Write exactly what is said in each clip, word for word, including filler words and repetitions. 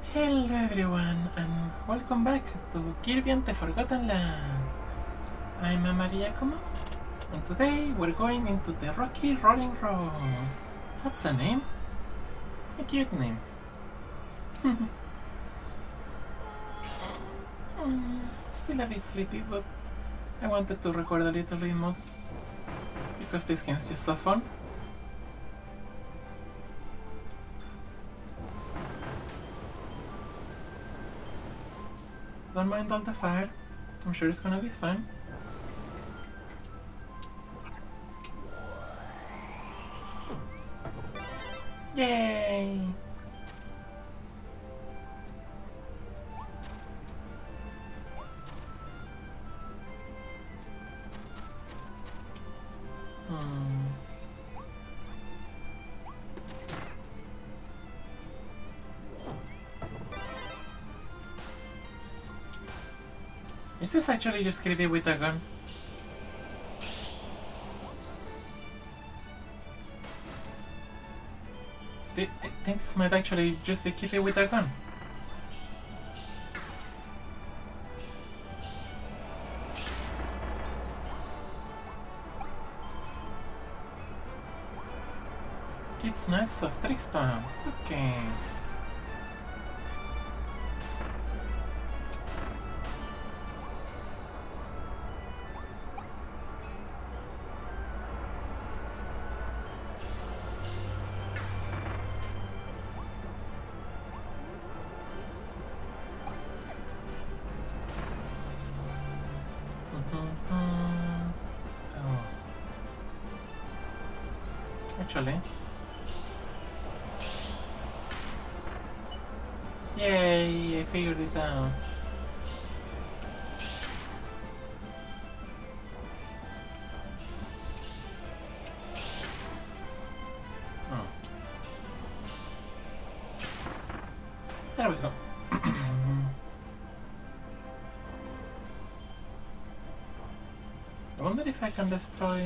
Hello everyone, and welcome back to Kirby and the Forgotten Land. I'm Amare, and today we're going into the Rocky Rolling Road. That's a name. A cute name. Still a bit sleepy, but I wanted to record a little in mod because this game's just so fun. Don't mind all the fire. I'm sure it's gonna be fine. Yay! Hmm. Is this actually just Kirby with a gun? I think this might actually just be Kirby with a gun. It's knocks of three stamps, okay. Actually. Yay, I figured it out. Oh. There we go. I wonder if I can destroy...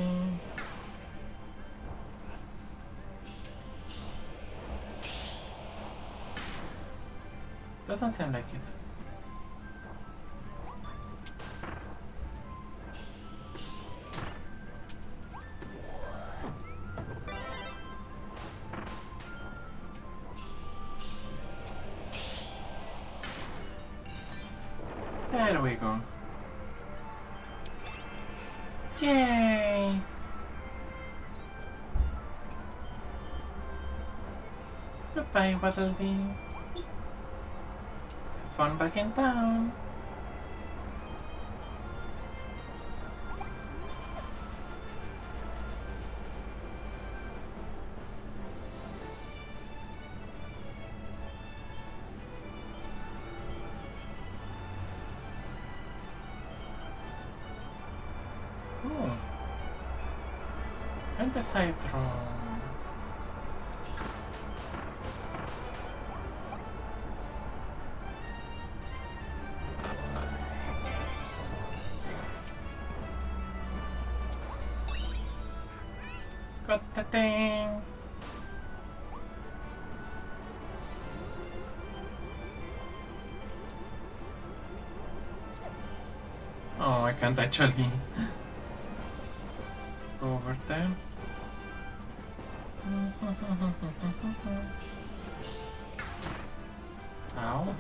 Doesn't seem like it. There we go. Yay! Goodbye, Waddle Dees. Fun back in town. Ooh. And the side room. Got the thing! Oh, I can't actually go over there. Ow.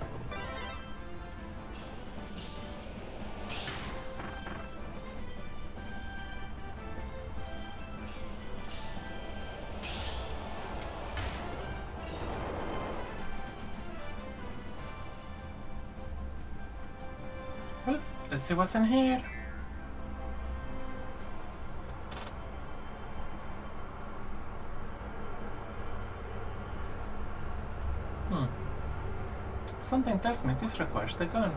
Well, let's see what's in here. Hmm. Something tells me this requires the gun.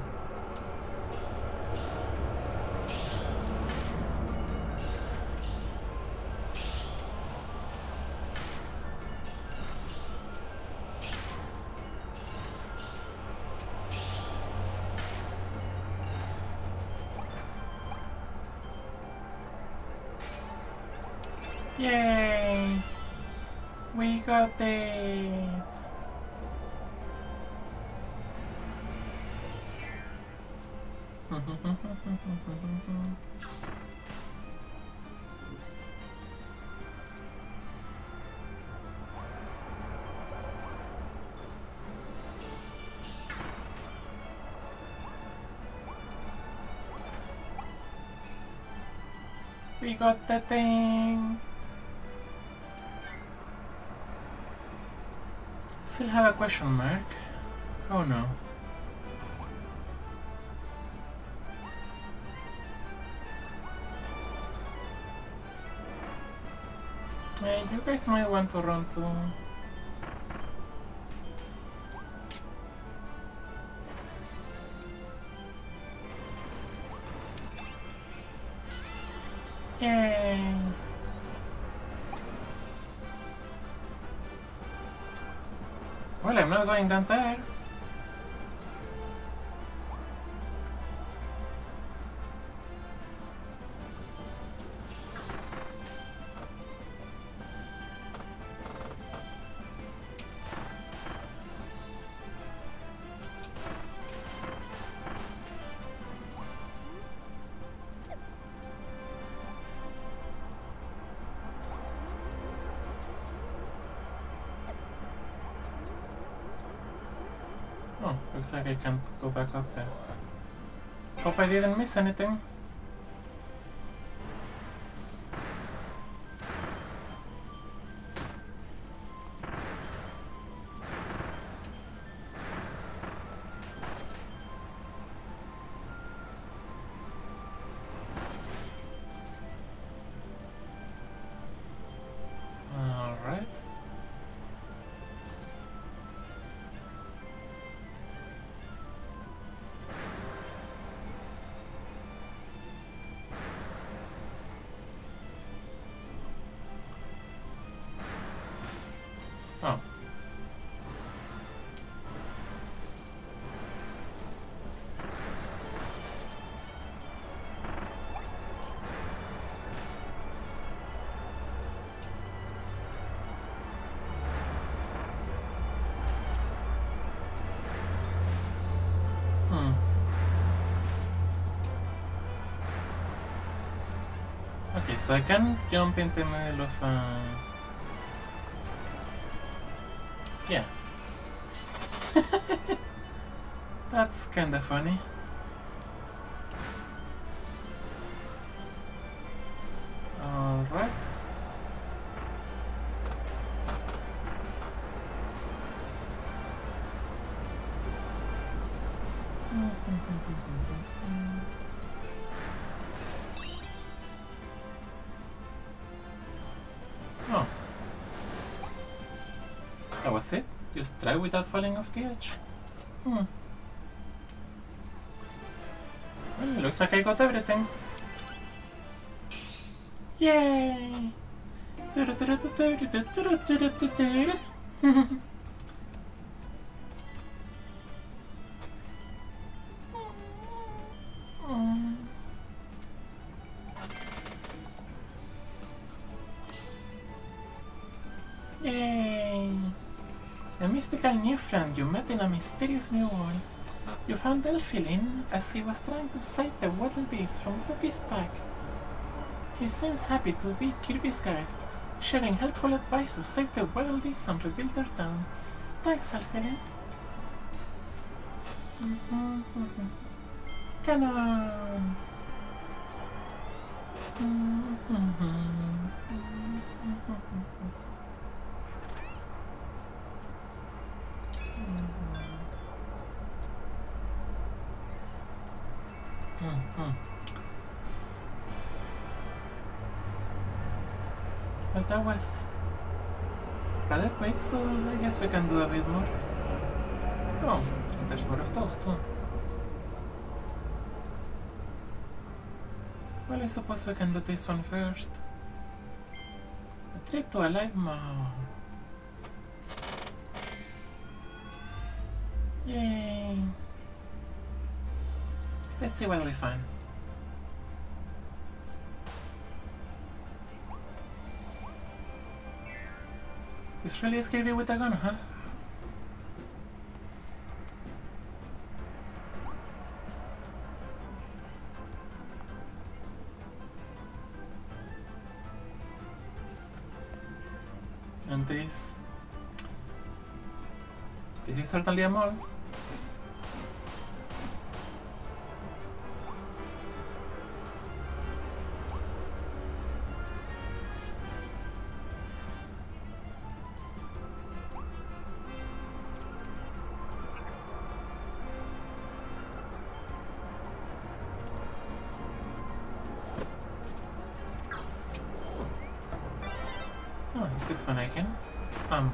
Yay! We got it! We got the thing! Still have a question mark. Oh no. Hey, you guys might want to run too. Yay! Well, I'm not going down there. Oh, looks like I can't go back up there. Hope I didn't miss anything. Alright. Oh. Hmm. Okay, so I can jump in the middle of uh yeah. That's kinda funny. Alright. Oh. That was it? Just try without falling off the edge. Hmm. Well, looks like I got everything. Yay! Yay! A mystical new friend you met in a mysterious new world. You found Elfilin as he was trying to save the Waddle Dees from the beast pack. He seems happy to be Kirby's guide, sharing helpful advice to save the Waddle Dees and rebuild their town. Thanks, Elfilin. Mm-hmm, mm-hmm. Come on! Mm-hmm, mm-hmm, mm-hmm. Mm-hmm. Well, that was rather quick, so I guess we can do a bit more. Oh, and there's more of those too. Well, I suppose we can do this one first. A trip to a live mall. Yay! Let's see what we find. This really is Kirby with a gun, huh? this this is certainly a mall. Oh, is this one I can? Um.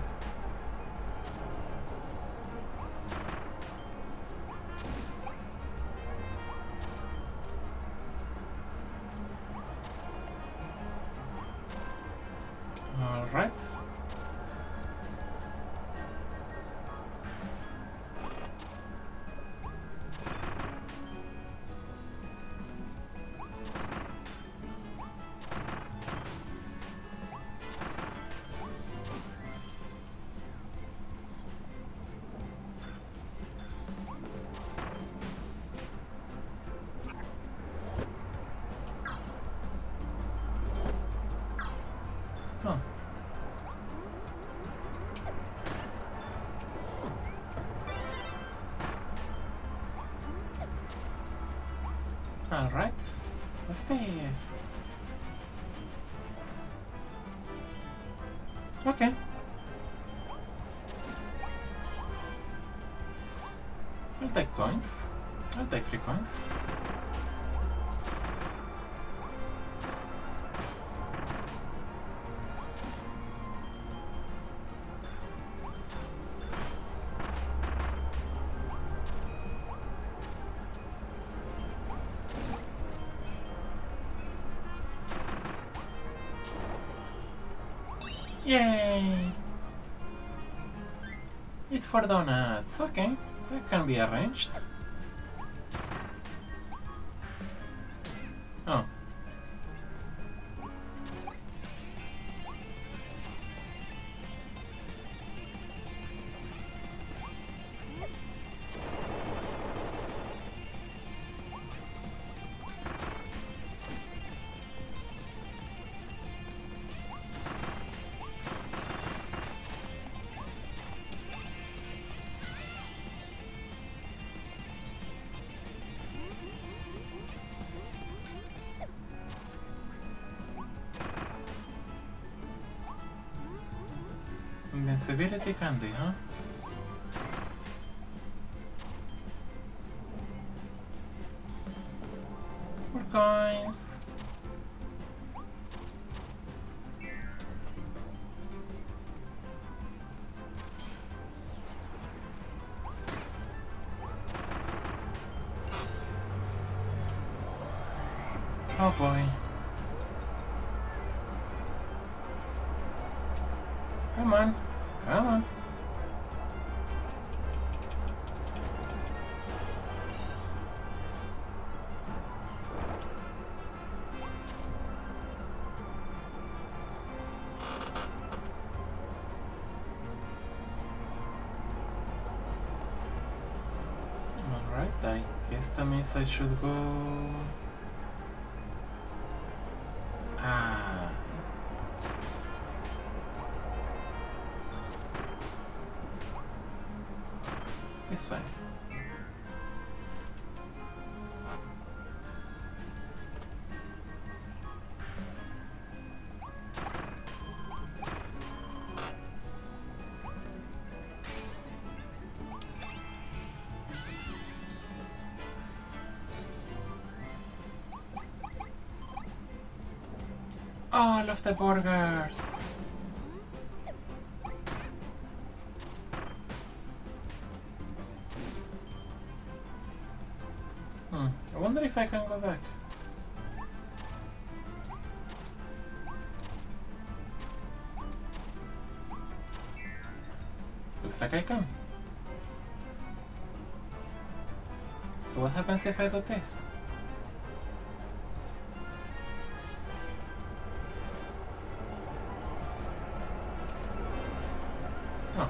All right. Oh. All right. What's this? Okay. I'll take coins. I'll take three coins. Yay! Eat for donuts. Okay, that can be arranged. Oh. Invincibility candy, huh? More coins. Oh boy. Come on. Come on. Alright, I guess that means I should go... Ah. This way. Oh, I love the burgers. Hmm, I wonder if I can go back. Looks like I can. So what happens if I do this? Oh.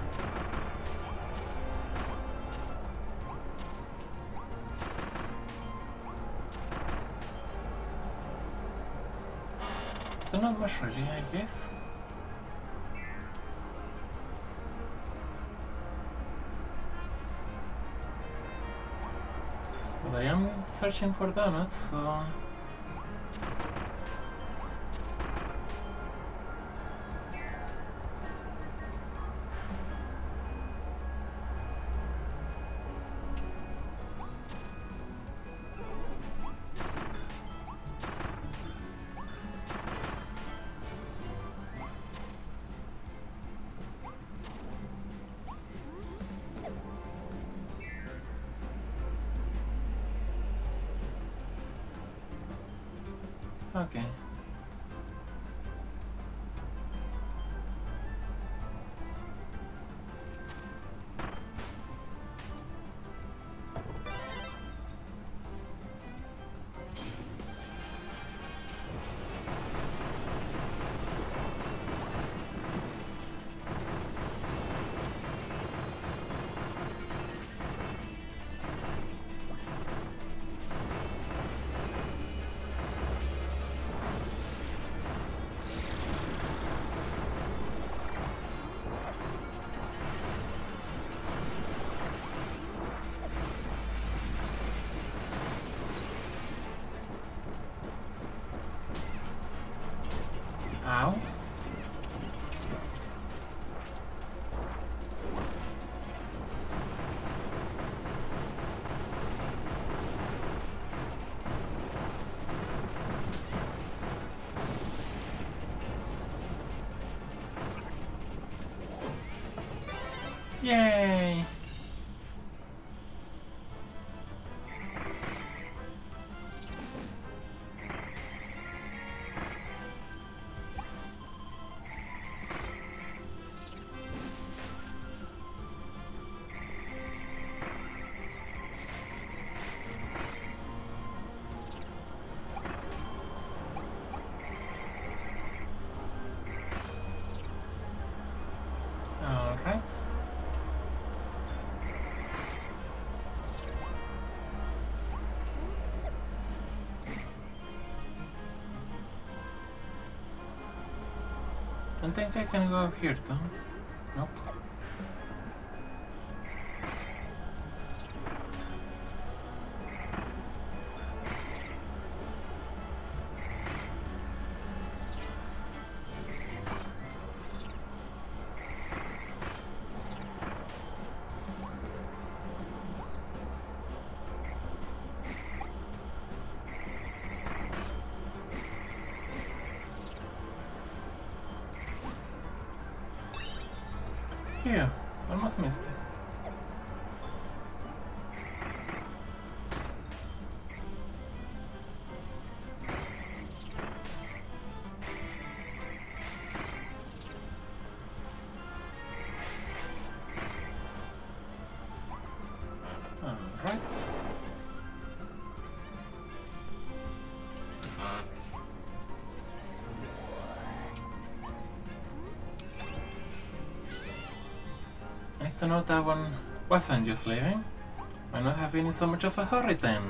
So not much really, I guess. But I am searching for donuts, so... Okay. Ow. Yay! Alright. I think I can go up here too. Nope. Yeah, almost missed it. Alright. Nice to know that one wasn't just leaving. Might not have been in so much of a hurry then.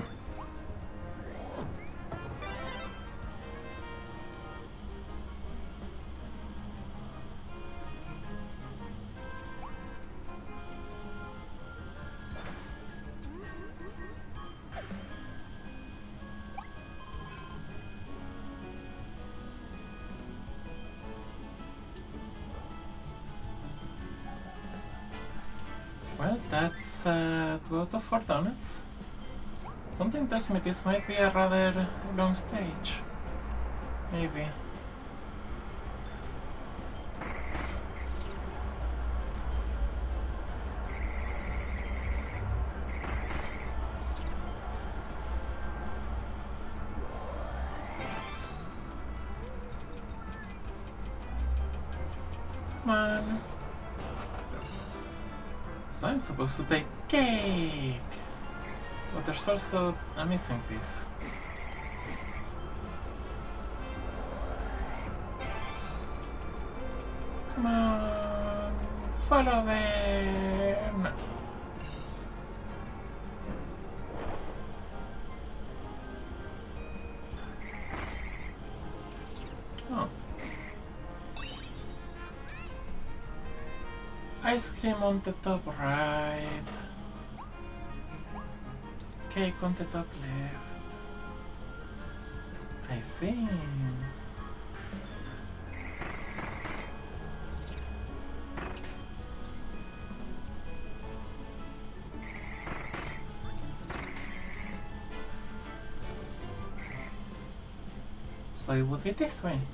Well, that's uh, two out of four donuts. Something tells me this might be a rather long stage. Maybe. Come on. I'm supposed to take cake, but there's also a missing piece. Come on, follow them. Oh. Ice cream on the top right. cake on the top left. I see. So it would be this way.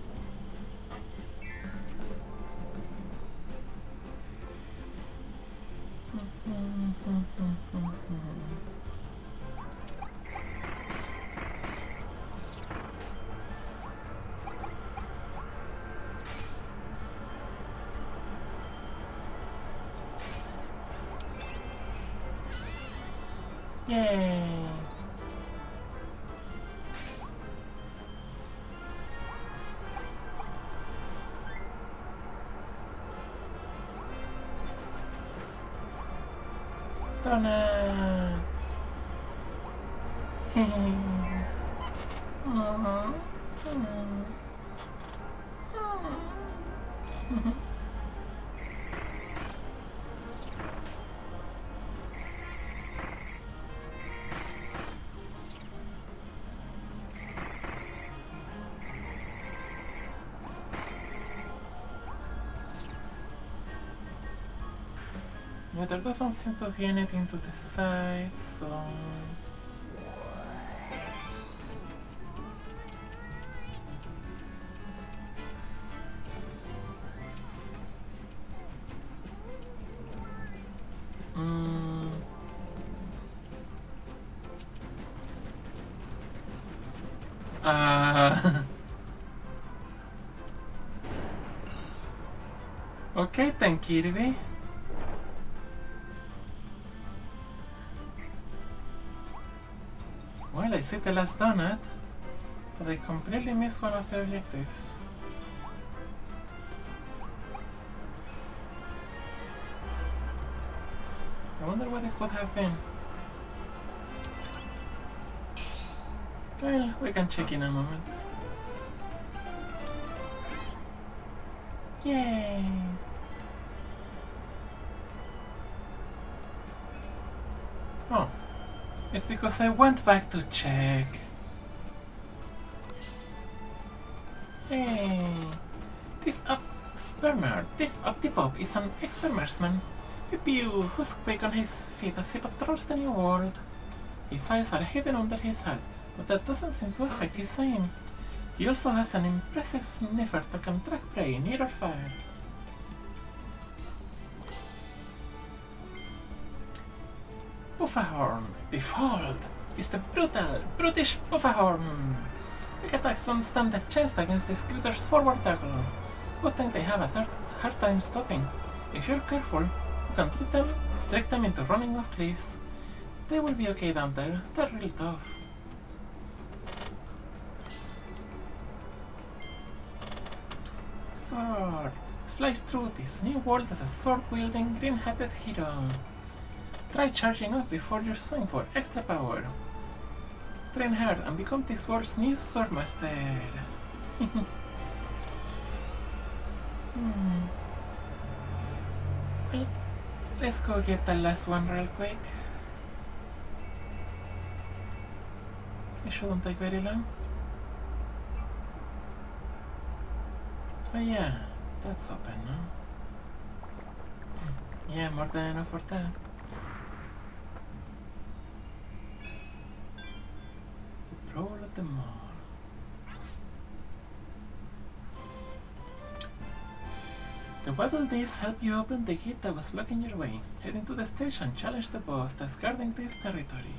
Yay! Donut! Yeah, there doesn't seem to be anything to the side, so... Mm. Uh... okay then, Kirby. Well, I see the last donut, but I completely missed one of the objectives. I wonder what it could have been. Well, we can check in a moment. Yay! Oh. It's because I went back to check. Hey, this up Bernard, this Optipop is an ex-Bermersman. A pew who's quick on his feet as he patrols the new world. His eyes are hidden under his hat, but that doesn't seem to affect his aim. He also has an impressive sniffer that can track prey near or far. Puffahorn, behold, is the brutal, brutish Puffahorn. Quick attacks won't stand a chance against this critter's forward tackle. Good thing they have a hard time stopping. If you're careful, you can trick them, trick them into running off cliffs. They will be okay down there, they're real tough. Sword, slice through this new world as a sword-wielding, green-hatted hero. Try charging up before you're swing for extra power. Train hard and become this world's new swordmaster. hmm. Well, let's go get the last one real quick. It shouldn't take very long. Oh yeah, that's open now. Yeah, more than enough for that. Roll at the mall. The Waddle Dees help you open the gate that was blocking your way. Head into the station, challenge the boss that's guarding this territory.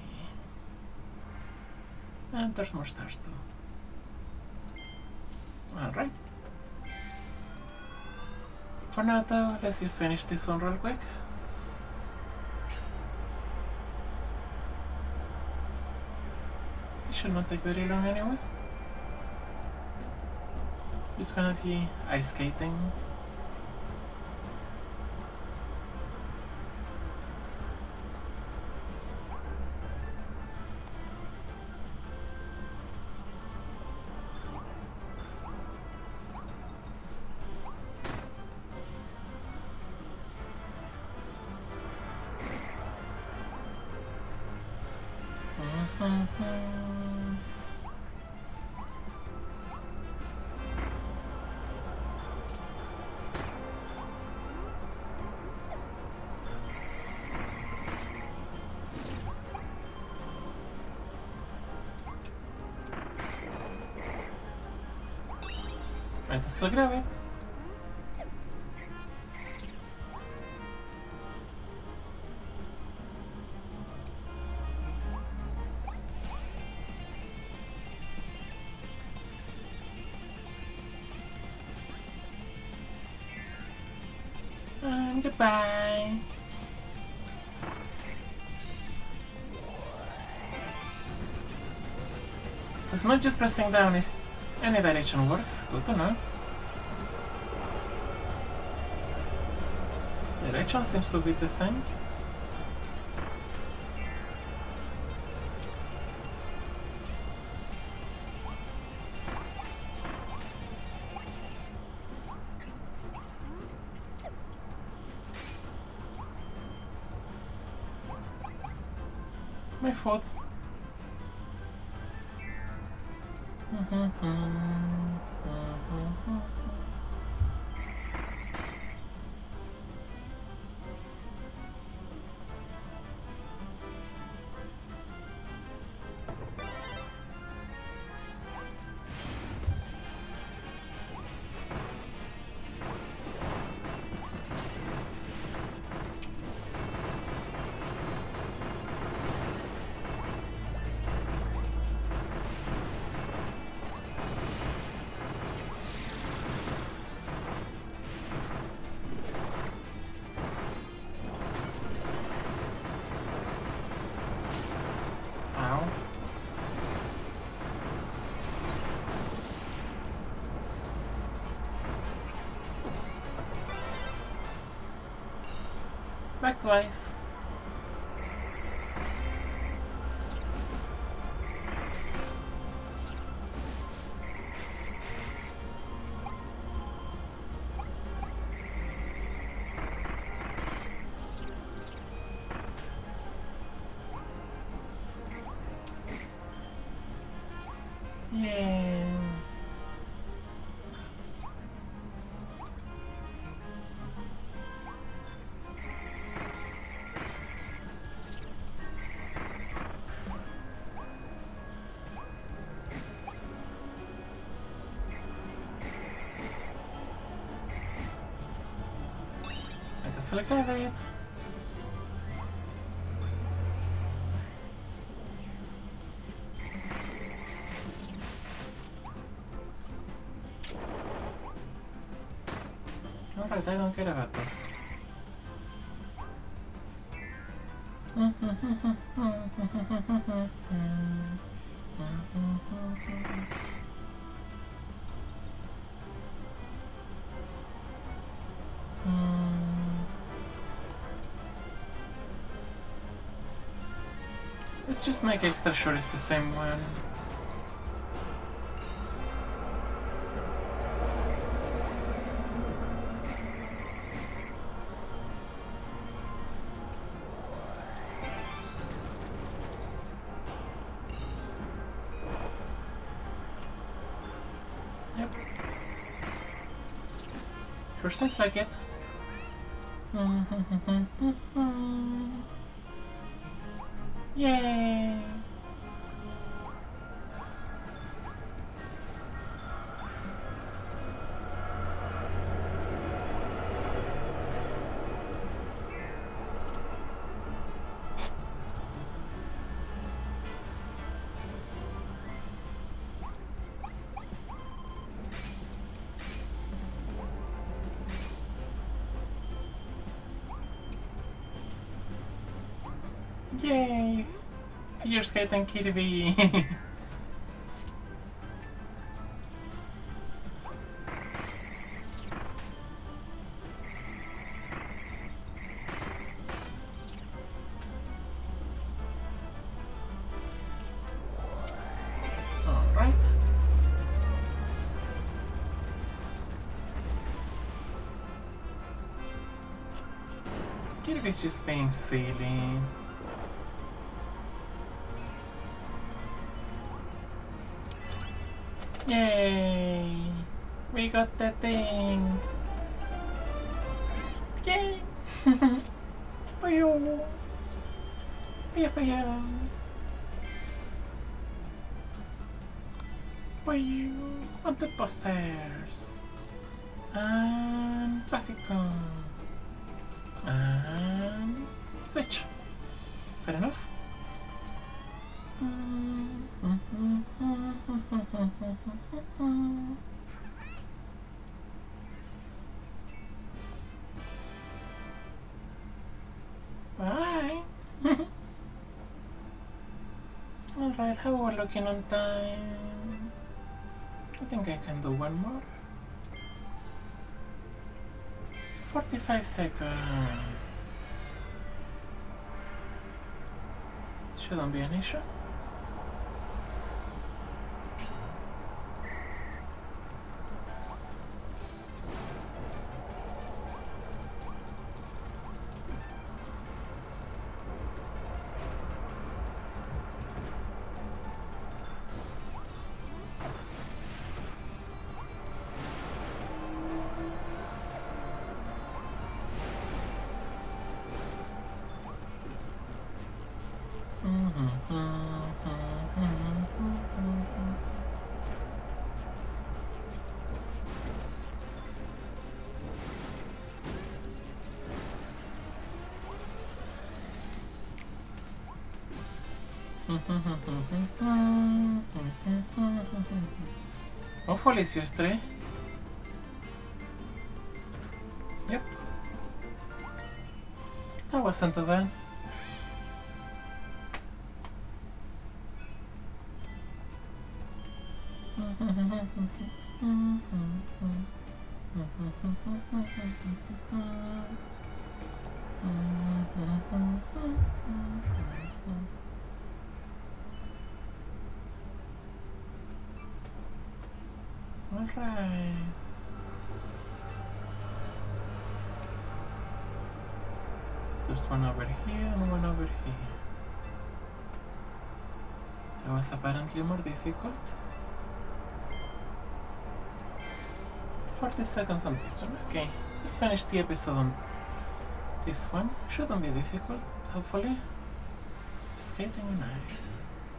And there's more stars too. Alright. For now though, let's just finish this one real quick. Should not take very long anyway. Just gonna be ice skating. Might as well grab it. And goodbye. So it's not just pressing down, it's any direction works. Good to know. Direction seems to be the same. My fault. Back twice. Yeah. Let's look at it. Alright, I don't care about those. Let's just make extra sure it's the same one. Yep. Sure seems like it. Yay! Yay! Figure skate and Kirby! Alright. Kirby's just being silly. Yay! We got that thing! Yay! Pew! Pew pew! Pew! Wanted posters! And traffic cone! And switch! Fair enough. Bye. Alright, how we're looking on time? I think I can do one more. forty-five seconds. Shouldn't be an issue. Oh, ferocious tree. Yep. That wasn't too bad. Alright. There's one over here and one over here. That was apparently more difficult. forty seconds on this one. Okay, let's finish the episode on this one. Shouldn't be difficult, hopefully. Skating nice.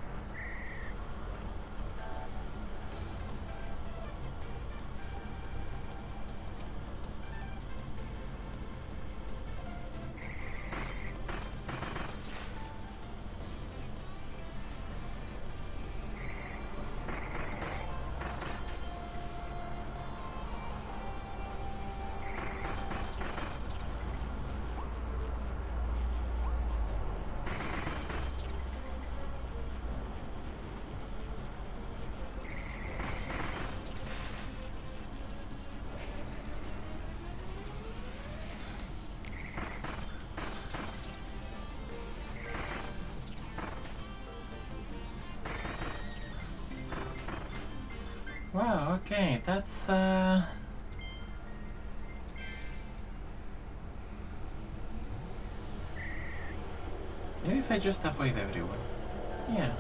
Wow, okay, that's uh maybe if I just avoid everyone. Yeah.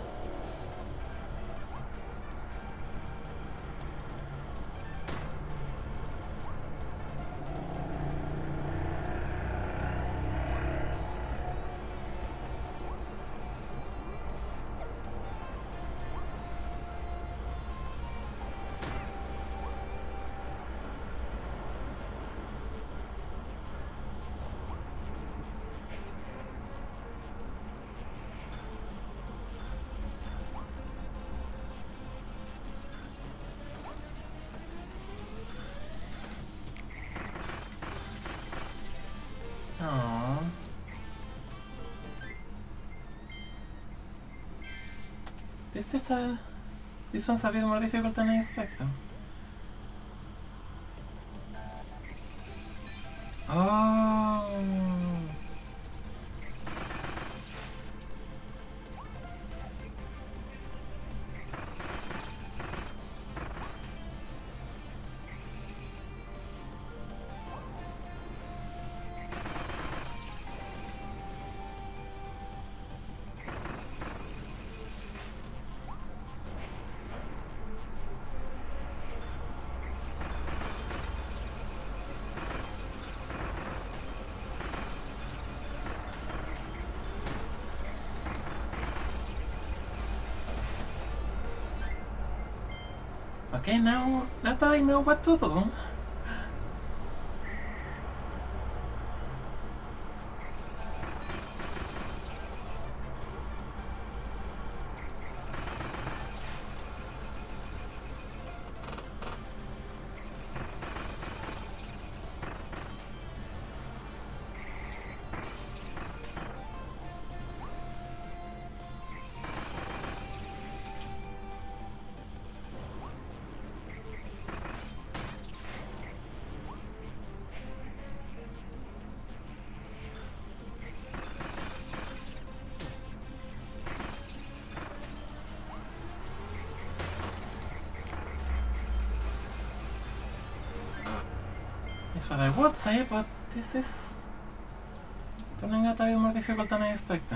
Oh. This is a... This one's a bit more difficult than I expected. Oh. Okay, now, now that I know what to do. That's what I would say, but this is turning out a bit more difficult than I expected.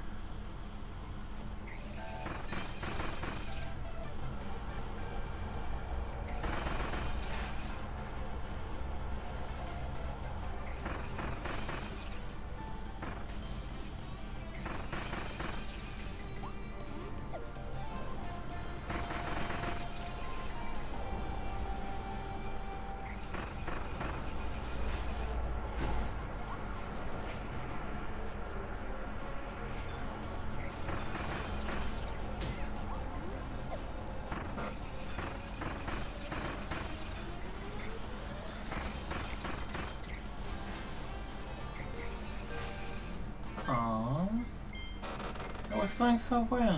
Oh, I was doing so well.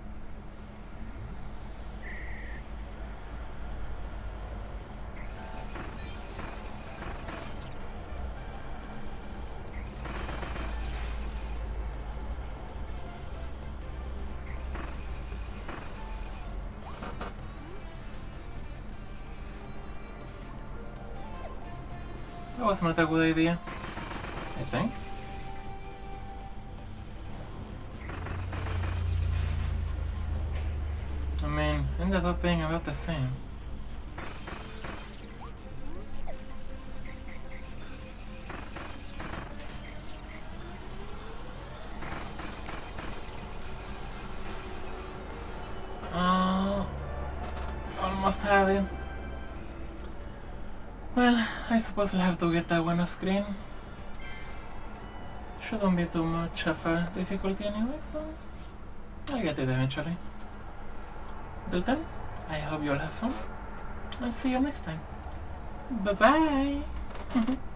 That was not a good idea, I think. I mean, ended up being about the same. Uh, almost had it. Well, I suppose I'll have to get that one off screen. Shouldn't be too much of a difficulty anyway, so I'll get it eventually. Till then, I hope you all have fun. I'll see you next time. Bye bye!